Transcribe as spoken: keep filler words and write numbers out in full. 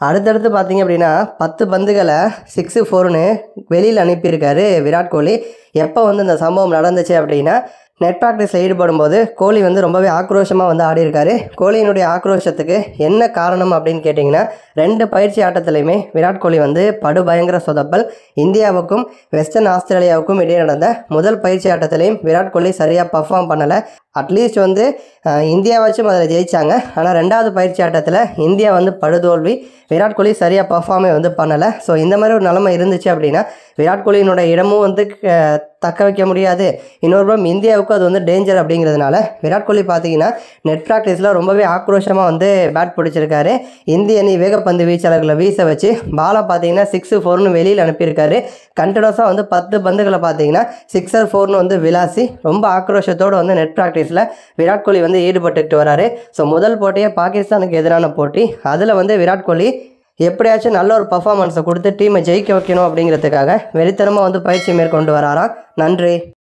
அடுத்தடுத்து பார்த்தீங்க அப்படின்னா பத்து பந்துகளை சிக்ஸு ஃபோர்னு வெளியில் அனுப்பியிருக்காரு விராட் கோலி. எப்போ வந்து இந்த சம்பவம் நடந்துச்சு அப்படின்னா நெட் ப்ராக்டிஸில் ஈடுபடும் போது கோலி வந்து ரொம்பவே ஆக்ரோஷமாக வந்து ஆடியிருக்காரு. கோலியினுடைய ஆக்ரோஷத்துக்கு என்ன காரணம் அப்படின்னு கேட்டிங்கன்னா ரெண்டு பயிற்சி ஆட்டத்துலையுமே விராட் கோலி வந்து படுபயங்கர சொதப்பல். இந்தியாவுக்கும் வெஸ்டர்ன் ஆஸ்திரேலியாவுக்கும் இடையே நடந்த முதல் பயிற்சி ஆட்டத்திலையும் விராட் கோலி சரியாக பர்ஃபார்ம் பண்ணலை. அட்லீஸ்ட் வந்து இந்தியாவாச்சும் அதில் ஜெயித்தாங்க. ஆனால் ரெண்டாவது பயிற்சி ஆட்டத்தில் இந்தியா வந்து படுதோல்வி. விராட் கோலி சரியாக பர்ஃபார்மே வந்து பண்ணலை. ஸோ இந்த மாதிரி ஒரு நிலைமை இருந்துச்சு அப்படின்னா விராட் கோலியினோட இடமும் வந்து தக்க வைக்க முடியாது. இன்னொரு புறம் இந்தியாவுக்கும் அது வந்து டேஞ்சர் அப்படிங்கிறதுனால விராட் கோலி பார்த்தீங்கன்னா நெட் ப்ராக்டிஸில் ரொம்பவே ஆக்ரோஷமாக வந்து பேட் பிடிச்சிருக்காரு. இந்திய அணி வேகப்பந்து வீச்சாளர்களை வீச வச்சு பாலை பார்த்தீங்கன்னா சிக்ஸு ஃபோர்னு வெளியில் அனுப்பியிருக்காரு. கண்டினியூஸாக வந்து பத்து பந்துகளை பார்த்தீங்கன்னா சிக்ஸர் ஃபோர்னு வந்து விளாசி ரொம்ப ஆக்ரோஷத்தோடு வந்து நெட் ப்ராக்டிஸில் விராட் கோலி வந்து ஈடுபட்டுக்கிட்டு வராரு. ஸோ முதல் போட்டியே பாகிஸ்தானுக்கு எதிரான போட்டி. அதில் வந்து விராட் கோலி எப்படியாச்சும் நல்ல ஒரு பர்ஃபார்மன்ஸை கொடுத்து டீமை ஜெயிக்க வைக்கணும் அப்படிங்கிறதுக்காக வெறித்தனமாக வந்து பயிற்சி மேற்கொண்டு வராராம். நன்றி.